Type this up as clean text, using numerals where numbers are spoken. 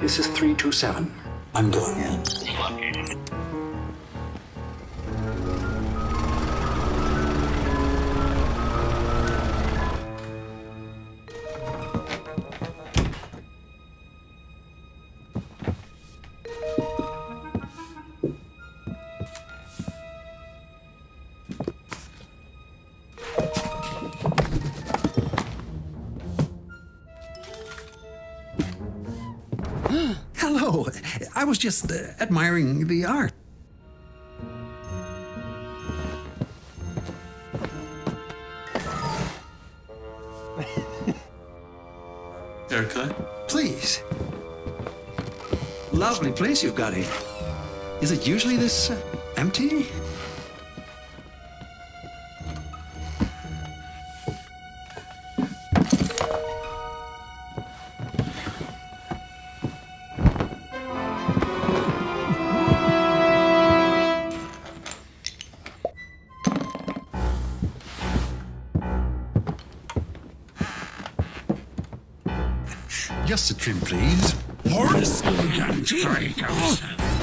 This is 327. I'm going in. Hello. I was just admiring the art. Haircut? Please. Lovely place you've got here. Is it usually this empty? Just a trim, please. Horse and strikers.